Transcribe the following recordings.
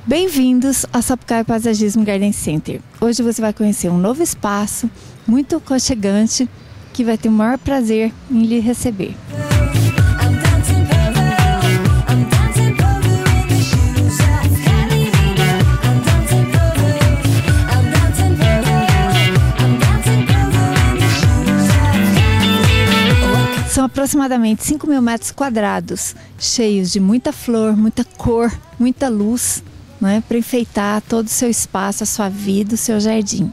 Bem-vindos ao Sapucaia Paisagismo Garden Center. Hoje você vai conhecer um novo espaço muito aconchegante que vai ter o maior prazer em lhe receber. São aproximadamente 5.000 metros quadrados, cheios de muita flor, muita cor, muita luz, né, para enfeitar todo o seu espaço, a sua vida, o seu jardim.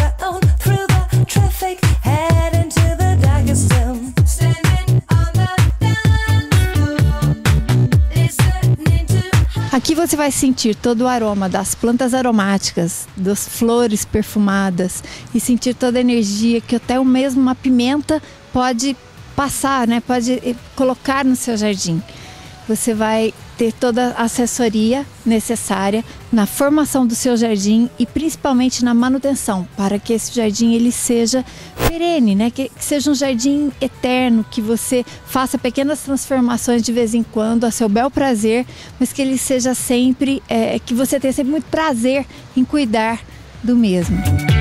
Aqui você vai sentir todo o aroma das plantas aromáticas, das flores perfumadas e sentir toda a energia que até mesmo uma pimenta pode passar, né? Pode colocar no seu jardim. Você vai ter toda a assessoria necessária na formação do seu jardim e principalmente na manutenção, para que esse jardim ele seja perene, né? Que seja um jardim eterno, que você faça pequenas transformações de vez em quando a seu bel prazer, mas que ele seja sempre, que você tenha sempre muito prazer em cuidar do mesmo.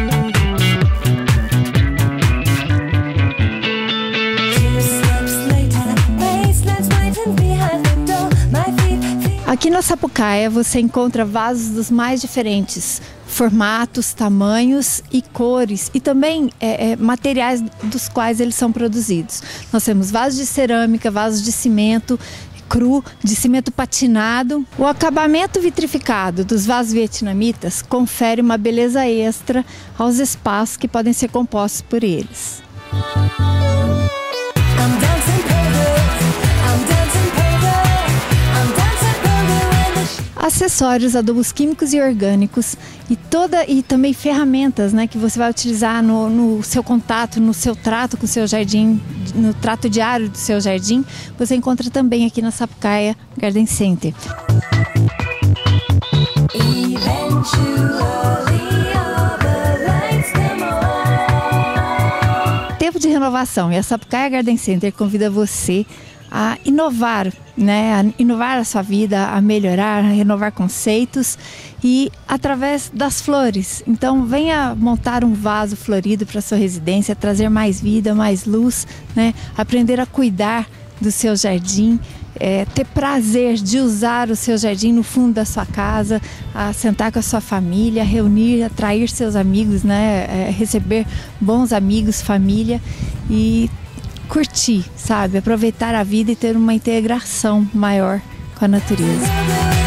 Aqui na Sapucaia você encontra vasos dos mais diferentes formatos, tamanhos e cores e também materiais dos quais eles são produzidos. Nós temos vasos de cerâmica, vasos de cimento cru, de cimento patinado. O acabamento vitrificado dos vasos vietnamitas confere uma beleza extra aos espaços que podem ser compostos por eles. Acessórios, adubos químicos e orgânicos e também ferramentas, né, que você vai utilizar no seu contato, no seu trato com o seu jardim, no trato diário do seu jardim, você encontra também aqui na Sapucaia Garden Center. Tempo de renovação, e a Sapucaia Garden Center convida você a inovar, né? A inovar a sua vida, a melhorar, a renovar conceitos e através das flores. Então venha montar um vaso florido para sua residência, trazer mais vida, mais luz, né? Aprender a cuidar do seu jardim, ter prazer de usar o seu jardim no fundo da sua casa, a sentar com a sua família, reunir, atrair seus amigos, né? Receber bons amigos, família e curtir, sabe? Aproveitar a vida e ter uma integração maior com a natureza.